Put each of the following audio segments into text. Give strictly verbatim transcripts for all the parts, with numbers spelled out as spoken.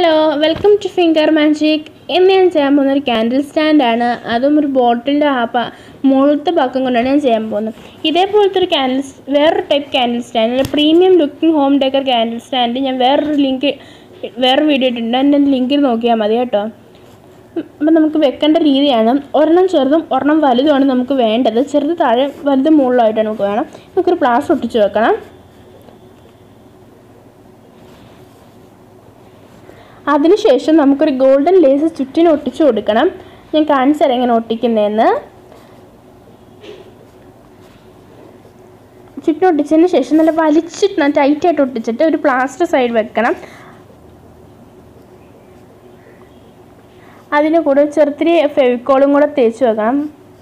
Hello welcome to finger magic. ഇന്ന് ഞാൻ ചെയ്യാൻ പോകുന്ന ഒരു ക്യാൻഡിൽ സ്റ്റാൻഡാണ്. അതും ഒരു ബോട്ടിലിൻ്റെ ആ പ മുകളിലത്തെ ഭാഗം കൊണ്ടാണ് ഞാൻ ചെയ്യാൻ പോകുന്നത്. ഇതേപോലത്തെ ഒരു ക്യാൻഡിൽ വേറൊരു type candle stand, premium looking home decor candle stand ഞാൻ വേറൊരു ലിങ്ക് വേറൊരു വീഡിയോ ഇട്ടിട്ടുണ്ട്. എൻ്റെ ലിങ്കിൽ നോക്കിയാൽ മതി കേട്ടോ. അപ്പം നമുക്ക് വെക്കേണ്ട രീതിയാണ്, ഒരെണ്ണം ചെറുതും ഒരെണ്ണം വലുതുമാണ് നമുക്ക് വേണ്ടത്. ചെറുത് താഴെ വലുത് മുകളിലായിട്ടാണ് നമുക്ക് വേണം. നമുക്കൊരു പ്ലാസ്റ്റർ ഒട്ടിച്ച് വെക്കണം. അതിനുശേഷം നമുക്കൊരു ഗോൾഡൻ ലേസ് ചുറ്റിന് ഒട്ടിച്ചു കൊടുക്കണം. ഞാൻ കാണിച്ചു തരാം എങ്ങനെ ഒട്ടിക്കുന്നതെന്ന്. ചുറ്റിന് ഒട്ടിച്ചതിന് ശേഷം നല്ല വലിച്ചിട്ട് ടൈറ്റായിട്ട് ഒട്ടിച്ചിട്ട് ഒരു പ്ലാസ്റ്റർ സൈഡ് വെക്കണം. അതിന് കൂടെ ചെറുത്തിരി ഫെവിക്കോളും കൂടെ തേച്ച് വെക്കണം.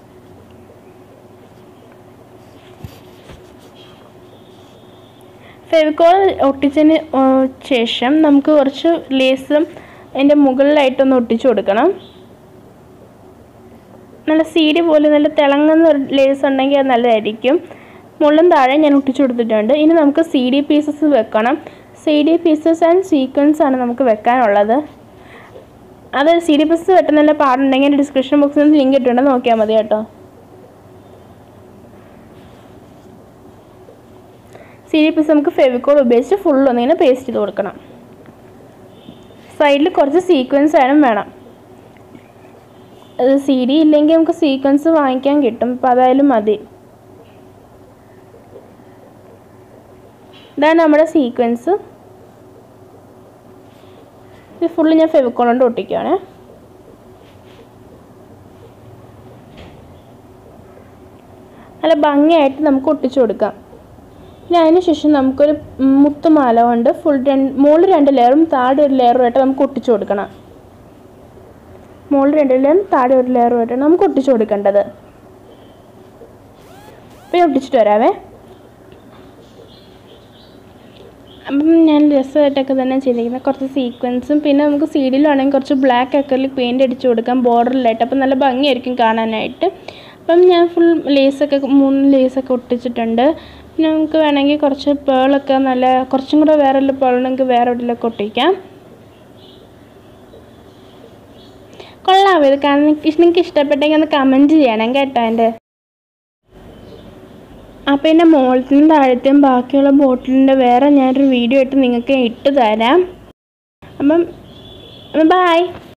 ഫെവിക്കോൾ ഒട്ടിച്ചതിന് ശേഷം നമുക്ക് കുറച്ച് ലേസും അതിൻ്റെ മുകളിലായിട്ടൊന്ന് ഒട്ടിച്ചു കൊടുക്കണം. നല്ല സീഡി പോലെ നല്ല തിളങ്ങുന്ന ഒരു ലേസ് ഉണ്ടെങ്കിൽ അത് നല്ലതായിരിക്കും. മുകളിലും താഴെ ഞാൻ ഒട്ടിച്ചു കൊടുത്തിട്ടുണ്ട്. ഇനി നമുക്ക് സി ഡി പീസസ് വെക്കണം. C D pieces and sequence ആണ് നമുക്ക് വെക്കാനുള്ളത്. അത് സി ഡി പീസസ് വെട്ടുന്നതിൻ്റെ പാടുണ്ടെങ്കിൽ ഡിസ്ക്രിപ്ഷൻ ബോക്സിൽ നിന്ന് ലിങ്ക് ഇട്ടിട്ടുണ്ട്, നോക്കിയാൽ മതി കേട്ടോ. സി ഡി പീസ് നമുക്ക് ഫെവിക്കോൾ ഉപയോഗിച്ച് ഫുൾ ഒന്നിങ്ങനെ പേസ്റ്റ് ചെയ്ത് കൊടുക്കണം. സൈഡിൽ കുറച്ച് സീക്വൻസ് ആയാലും വേണം. അത് സി ഡി ഇല്ലെങ്കിൽ നമുക്ക് സീക്വൻസ് വാങ്ങിക്കാൻ കിട്ടും, അപ്പോൾ അതായാലും മതി. ഇതാണ് നമ്മുടെ സീക്വൻസ്. ഇത് ഫുള്ള് ഞാൻ ഫെവിക്കോൾ കൊണ്ട് ഒട്ടിക്കുകയാണ്. നല്ല ഭംഗിയായിട്ട് നമുക്ക് ഒട്ടിച്ചു കൊടുക്കാം. പിന്നെ അതിന് ശേഷം നമുക്കൊരു മുത്തുമാല കൊണ്ട് ഫുൾ രണ്ട് മുകളിൽ രണ്ട് ലെയറും താഴെ ഒരു ലെയറുമായിട്ട് നമുക്ക് ഒട്ടിച്ചു കൊടുക്കണം. മുകളിൽ രണ്ട് ലെയറും താഴെ ഒരു ലെയറുമായിട്ടാണ് നമുക്ക് ഒട്ടിച്ചു കൊടുക്കേണ്ടത്. അപ്പോൾ ഞാൻ ഒട്ടിച്ചിട്ട് വരാവേ. അപ്പം ഞാൻ രസമായിട്ടൊക്കെ തന്നെ ചെയ്തിരിക്കുന്നത്. കുറച്ച് സീക്വൻസും പിന്നെ നമുക്ക് സീഡിലാണെങ്കിൽ കുറച്ച് ബ്ലാക്ക് അക്കറിൽ പെയിൻറ്റ് അടിച്ചു കൊടുക്കാം ബോർഡറിലായിട്ട്. അപ്പം നല്ല ഭംഗിയായിരിക്കും കാണാനായിട്ട്. അപ്പം ഞാൻ ഫുൾ ലേസൊക്കെ മൂന്ന് ലേസൊക്കെ ഒട്ടിച്ചിട്ടുണ്ട്. പിന്നെ നമുക്ക് വേണമെങ്കിൽ കുറച്ച് പേളൊക്കെ നല്ല കുറച്ചും കൂടെ വേറെ വല്ല പേളുണ്ടെങ്കിൽ വേറെ എവിടെയൊക്കെ ഒട്ടിക്കാം. കൊള്ളാമോ ഇത്? കാരണം നിങ്ങൾക്ക് ഇഷ്ടപ്പെട്ടെങ്കിൽ ഒന്ന് കമൻറ്റ് ചെയ്യണം കേട്ടോ എൻ്റെ. അപ്പോൾ എൻ്റെ മുകളിലത്തെയും താഴത്തെയും ബാക്കിയുള്ള ബോട്ടിലിൻ്റെ വേറെ ഞാനൊരു വീഡിയോ ഇട്ട് നിങ്ങൾക്ക് ഇട്ട് തരാം. അപ്പം ബൈ.